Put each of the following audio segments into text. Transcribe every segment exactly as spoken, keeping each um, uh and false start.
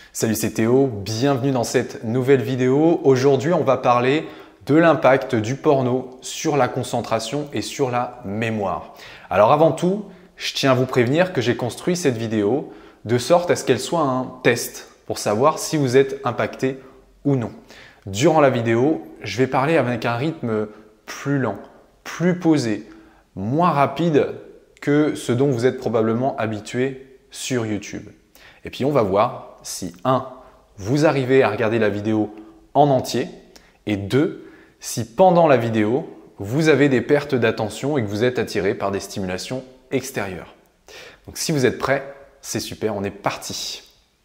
Salut, c'est Théo, bienvenue dans cette nouvelle vidéo. Aujourd'hui, on va parler de l'impact du porno sur la concentration et sur la mémoire. Alors avant tout, je tiens à vous prévenir que j'ai construit cette vidéo de sorte à ce qu'elle soit un test pour savoir si vous êtes impacté ou non. Durant la vidéo, je vais parler avec un rythme plus lent, plus posé, moins rapide que ce dont vous êtes probablement habitué sur YouTube. Et puis on va voir si un, vous arrivez à regarder la vidéo en entier et deux, si pendant la vidéo, vous avez des pertes d'attention et que vous êtes attiré par des stimulations extérieures. Donc si vous êtes prêts, c'est super, on est parti.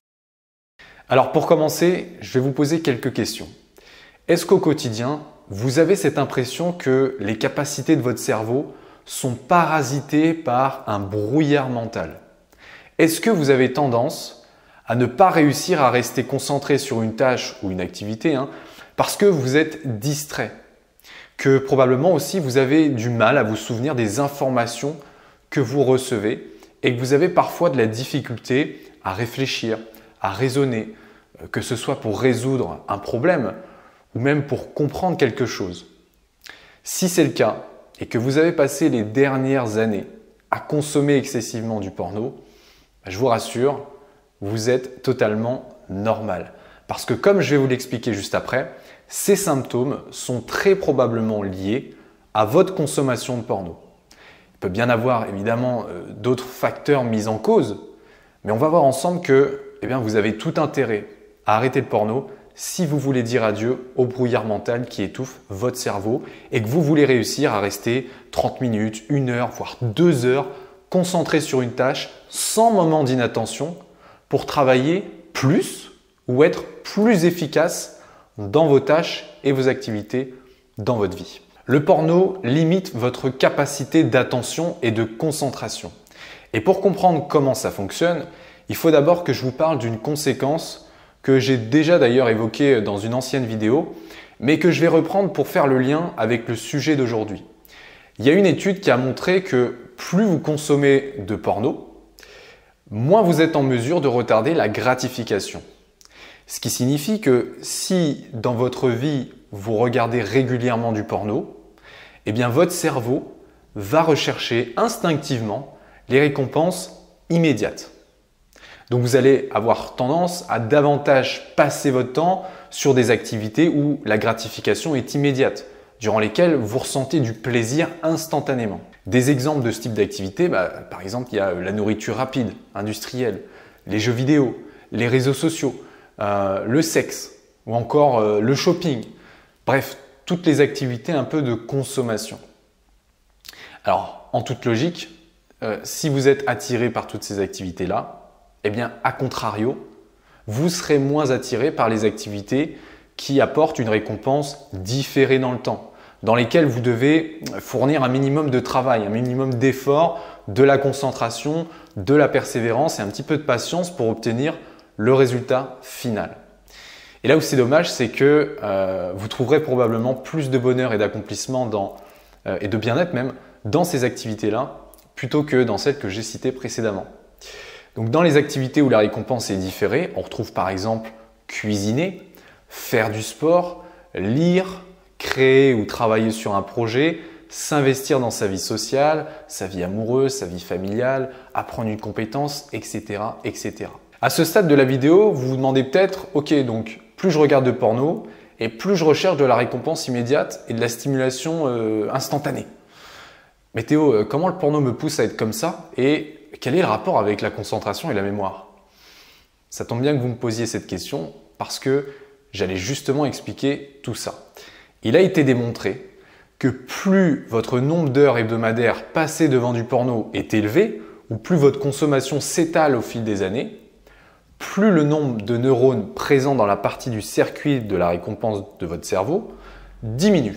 Alors pour commencer, je vais vous poser quelques questions. Est-ce qu'au quotidien, vous avez cette impression que les capacités de votre cerveau sont parasitées par un brouillard mental? Est-ce que vous avez tendance à ne pas réussir à rester concentré sur une tâche ou une activité hein, parce que vous êtes distrait? Que probablement aussi vous avez du mal à vous souvenir des informations que vous recevez et que vous avez parfois de la difficulté à réfléchir, à raisonner, que ce soit pour résoudre un problème ou même pour comprendre quelque chose. Si c'est le cas et que vous avez passé les dernières années à consommer excessivement du porno, je vous rassure, vous êtes totalement normal. Parce que comme je vais vous l'expliquer juste après, ces symptômes sont très probablement liés à votre consommation de porno. Il peut bien avoir évidemment euh, d'autres facteurs mis en cause, mais on va voir ensemble que eh bien, vous avez tout intérêt à arrêter le porno si vous voulez dire adieu au brouillard mental qui étouffe votre cerveau et que vous voulez réussir à rester trente minutes, une heure, voire deux heures concentré sur une tâche sans moment d'inattention pour travailler plus ou être plus efficace dans vos tâches et vos activités dans votre vie. Le porno limite votre capacité d'attention et de concentration. Et pour comprendre comment ça fonctionne, il faut d'abord que je vous parle d'une conséquence que j'ai déjà d'ailleurs évoquée dans une ancienne vidéo, mais que je vais reprendre pour faire le lien avec le sujet d'aujourd'hui. Il y a une étude qui a montré que plus vous consommez de porno, moins vous êtes en mesure de retarder la gratification. Ce qui signifie que si dans votre vie, vous regardez régulièrement du porno, eh bien votre cerveau va rechercher instinctivement les récompenses immédiates. Donc vous allez avoir tendance à davantage passer votre temps sur des activités où la gratification est immédiate, durant lesquelles vous ressentez du plaisir instantanément. Des exemples de ce type d'activité, bah, par exemple, il y a la nourriture rapide, industrielle, les jeux vidéo, les réseaux sociaux, euh, le sexe ou encore euh, le shopping. Bref, toutes les activités un peu de consommation. Alors, en toute logique, euh, si vous êtes attiré par toutes ces activités-là, eh bien, à contrario, vous serez moins attiré par les activités qui apportent une récompense différée dans le temps, dans lesquelles vous devez fournir un minimum de travail, un minimum d'effort, de la concentration, de la persévérance et un petit peu de patience pour obtenir le résultat final. Et là où c'est dommage, c'est que euh, vous trouverez probablement plus de bonheur et d'accomplissement dans, euh, et de bien-être même dans ces activités-là, plutôt que dans celles que j'ai citées précédemment. Donc dans les activités où la récompense est différée, on retrouve par exemple cuisiner, faire du sport, lire, créer ou travailler sur un projet, s'investir dans sa vie sociale, sa vie amoureuse, sa vie familiale, apprendre une compétence, et cetera, et cetera. À ce stade de la vidéo, vous vous demandez peut-être, ok, donc plus je regarde de porno et plus je recherche de la récompense immédiate et de la stimulation euh, instantanée. Mais Théo, euh, comment le porno me pousse à être comme ça et quel est le rapport avec la concentration et la mémoire? Ça tombe bien que vous me posiez cette question parce que j'allais justement expliquer tout ça. Il a été démontré que plus votre nombre d'heures hebdomadaires passées devant du porno est élevé, ou plus votre consommation s'étale au fil des années, plus le nombre de neurones présents dans la partie du circuit de la récompense de votre cerveau diminue.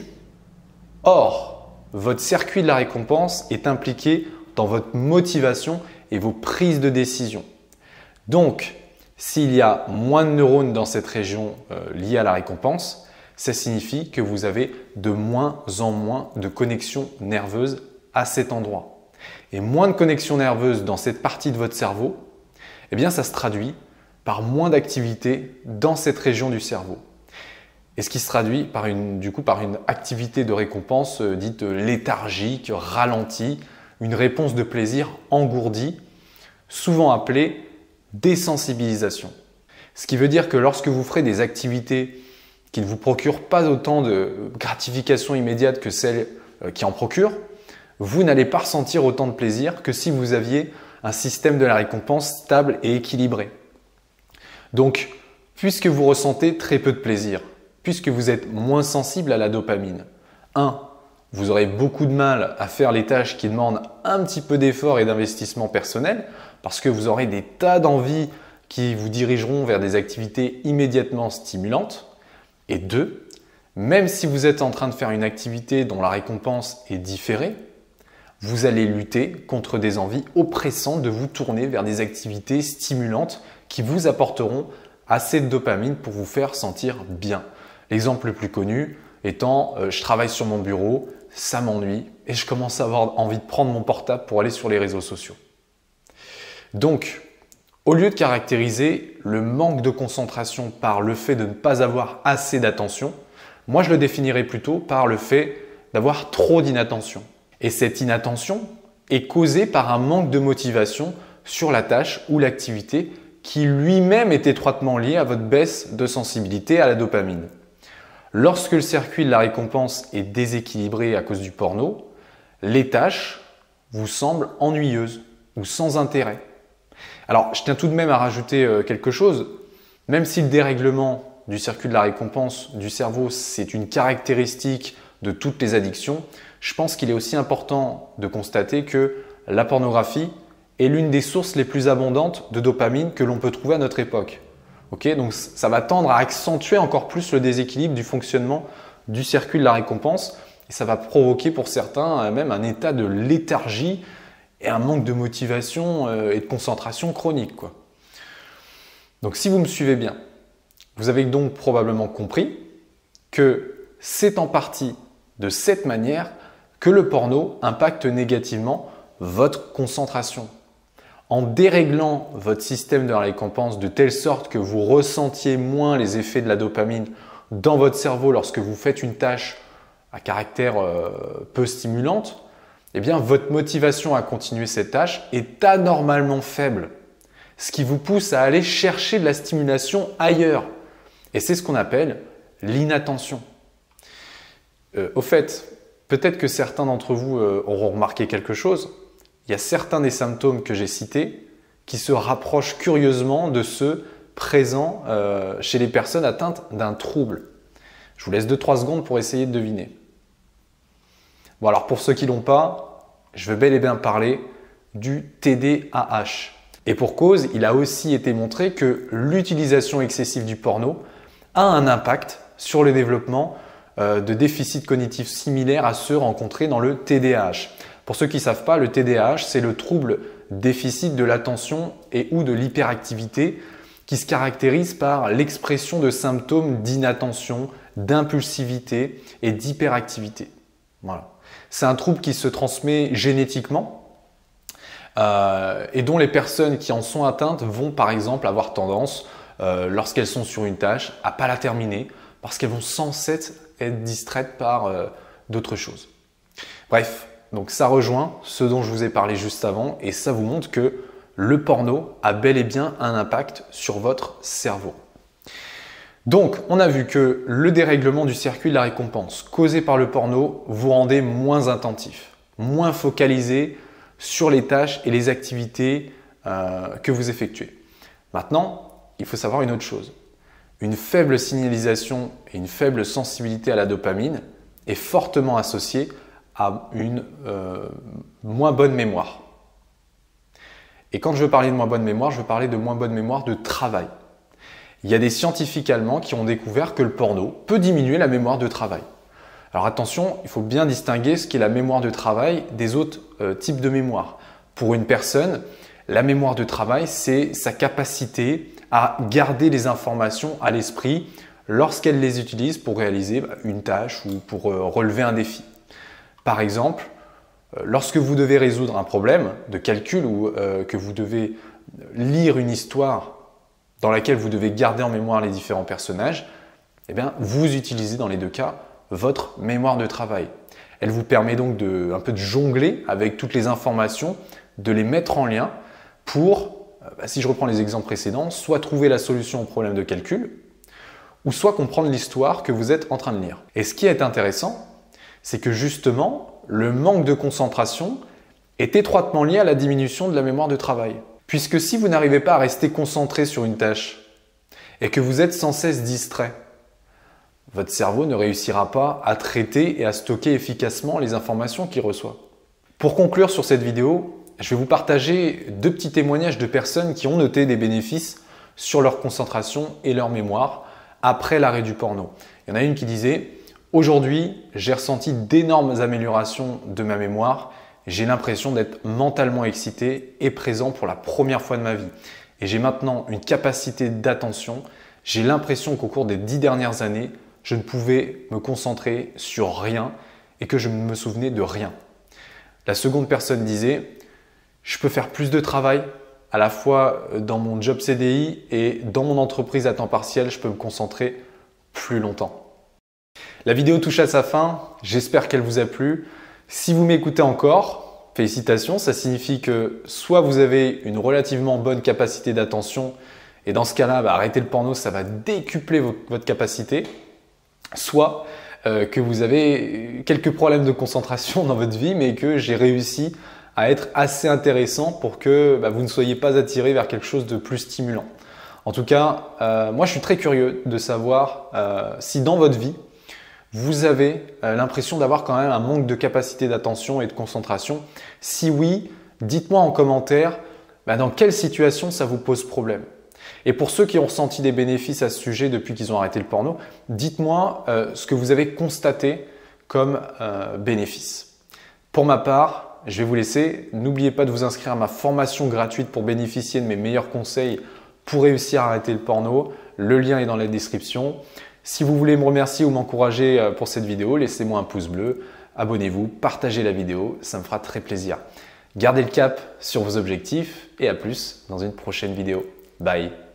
Or, votre circuit de la récompense est impliqué dans votre motivation et vos prises de décision. Donc, s'il y a moins de neurones dans cette région euh, liée à la récompense, ça signifie que vous avez de moins en moins de connexions nerveuses à cet endroit. Et moins de connexions nerveuses dans cette partie de votre cerveau, eh bien ça se traduit par moins d'activité dans cette région du cerveau. Et ce qui se traduit par une, du coup, par une activité de récompense euh, dite léthargique, ralentie, une réponse de plaisir engourdie, souvent appelée désensibilisation. Ce qui veut dire que lorsque vous ferez des activités qui ne vous procurent pas autant de gratification immédiate que celles qui en procurent, vous n'allez pas ressentir autant de plaisir que si vous aviez un système de la récompense stable et équilibré. Donc, puisque vous ressentez très peu de plaisir, puisque vous êtes moins sensible à la dopamine, un, vous aurez beaucoup de mal à faire les tâches qui demandent un petit peu d'effort et d'investissement personnel, parce que vous aurez des tas d'envies qui vous dirigeront vers des activités immédiatement stimulantes. Et deux, même si vous êtes en train de faire une activité dont la récompense est différée, vous allez lutter contre des envies oppressantes de vous tourner vers des activités stimulantes qui vous apporteront assez de dopamine pour vous faire sentir bien. L'exemple le plus connu étant euh, je travaille sur mon bureau, ça m'ennuie et je commence à avoir envie de prendre mon portable pour aller sur les réseaux sociaux. Donc, au lieu de caractériser le manque de concentration par le fait de ne pas avoir assez d'attention, moi je le définirais plutôt par le fait d'avoir trop d'inattention. Et cette inattention est causée par un manque de motivation sur la tâche ou l'activité qui lui-même est étroitement lié à votre baisse de sensibilité à la dopamine. Lorsque le circuit de la récompense est déséquilibré à cause du porno, les tâches vous semblent ennuyeuses ou sans intérêt. Alors, je tiens tout de même à rajouter quelque chose. Même si le dérèglement du circuit de la récompense du cerveau, c'est une caractéristique de toutes les addictions, je pense qu'il est aussi important de constater que la pornographie est l'une des sources les plus abondantes de dopamine que l'on peut trouver à notre époque. Okay, donc ça va tendre à accentuer encore plus le déséquilibre du fonctionnement du circuit de la récompense et ça va provoquer pour certains même un état de léthargie et un manque de motivation et de concentration chronique, quoi. Donc si vous me suivez bien, vous avez donc probablement compris que c'est en partie de cette manière que le porno impacte négativement votre concentration. En déréglant votre système de récompense de telle sorte que vous ressentiez moins les effets de la dopamine dans votre cerveau lorsque vous faites une tâche à caractère euh, peu stimulante, eh bien votre motivation à continuer cette tâche est anormalement faible, ce qui vous pousse à aller chercher de la stimulation ailleurs. Et c'est ce qu'on appelle l'inattention. Euh, au fait, peut-être que certains d'entre vous euh, auront remarqué quelque chose. Il y a certains des symptômes que j'ai cités qui se rapprochent curieusement de ceux présents euh, chez les personnes atteintes d'un trouble. Je vous laisse deux trois secondes pour essayer de deviner. Bon, alors pour ceux qui ne l'ont pas, je veux bel et bien parler du T D A H. Et pour cause, il a aussi été montré que l'utilisation excessive du porno a un impact sur le développement euh, de déficits cognitifs similaires à ceux rencontrés dans le T D A H. Pour ceux qui ne savent pas, le T D A H, c'est le trouble déficit de l'attention et ou de l'hyperactivité qui se caractérise par l'expression de symptômes d'inattention, d'impulsivité et d'hyperactivité. Voilà. C'est un trouble qui se transmet génétiquement euh, et dont les personnes qui en sont atteintes vont par exemple avoir tendance, euh, lorsqu'elles sont sur une tâche, à ne pas la terminer parce qu'elles vont sans cesse être distraites par euh, d'autres choses. Bref. Donc ça rejoint ce dont je vous ai parlé juste avant et ça vous montre que le porno a bel et bien un impact sur votre cerveau. Donc on a vu que le dérèglement du circuit de la récompense causé par le porno vous rendait moins attentif, moins focalisé sur les tâches et les activités euh, que vous effectuez. Maintenant, il faut savoir une autre chose. Une faible signalisation et une faible sensibilité à la dopamine est fortement associée à une euh, moins bonne mémoire. Et quand je veux parler de moins bonne mémoire, je veux parler de moins bonne mémoire de travail. Il y a des scientifiques allemands qui ont découvert que le porno peut diminuer la mémoire de travail. Alors attention, il faut bien distinguer ce qu'est la mémoire de travail des autres euh, types de mémoire. Pour une personne, la mémoire de travail, c'est sa capacité à garder les informations à l'esprit lorsqu'elle les utilise pour réaliser une tâche ou pour euh, relever un défi. Par exemple, lorsque vous devez résoudre un problème de calcul ou euh, que vous devez lire une histoire dans laquelle vous devez garder en mémoire les différents personnages, eh bien, vous utilisez dans les deux cas votre mémoire de travail. Elle vous permet donc de, un peu de jongler avec toutes les informations, de les mettre en lien pour, bah, si je reprends les exemples précédents, soit trouver la solution au problème de calcul, ou soit comprendre l'histoire que vous êtes en train de lire. Et ce qui est intéressant, c'est que justement, le manque de concentration est étroitement lié à la diminution de la mémoire de travail. Puisque si vous n'arrivez pas à rester concentré sur une tâche et que vous êtes sans cesse distrait, votre cerveau ne réussira pas à traiter et à stocker efficacement les informations qu'il reçoit. Pour conclure sur cette vidéo, je vais vous partager deux petits témoignages de personnes qui ont noté des bénéfices sur leur concentration et leur mémoire après l'arrêt du porno. Il y en a une qui disait « Aujourd'hui, j'ai ressenti d'énormes améliorations de ma mémoire. J'ai l'impression d'être mentalement excité et présent pour la première fois de ma vie. Et j'ai maintenant une capacité d'attention. J'ai l'impression qu'au cours des dix dernières années, je ne pouvais me concentrer sur rien et que je ne me souvenais de rien. » La seconde personne disait « Je peux faire plus de travail, à la fois dans mon job C D I et dans mon entreprise à temps partiel, je peux me concentrer plus longtemps. » La vidéo touche à sa fin, j'espère qu'elle vous a plu. Si vous m'écoutez encore, félicitations, ça signifie que soit vous avez une relativement bonne capacité d'attention et dans ce cas-là, bah, arrêter le porno, ça va décupler votre capacité, soit euh, que vous avez quelques problèmes de concentration dans votre vie mais que j'ai réussi à être assez intéressant pour que bah, vous ne soyez pas attiré vers quelque chose de plus stimulant. En tout cas, euh, moi je suis très curieux de savoir euh, si dans votre vie, vous avez euh, l'impression d'avoir quand même un manque de capacité d'attention et de concentration. Si oui, dites-moi en commentaire bah, dans quelle situation ça vous pose problème. Et pour ceux qui ont ressenti des bénéfices à ce sujet depuis qu'ils ont arrêté le porno, dites-moi euh, ce que vous avez constaté comme euh, bénéfice. Pour ma part, je vais vous laisser. N'oubliez pas de vous inscrire à ma formation gratuite pour bénéficier de mes meilleurs conseils pour réussir à arrêter le porno. Le lien est dans la description. Si vous voulez me remercier ou m'encourager pour cette vidéo, laissez-moi un pouce bleu, abonnez-vous, partagez la vidéo, ça me fera très plaisir. Gardez le cap sur vos objectifs et à plus dans une prochaine vidéo. Bye!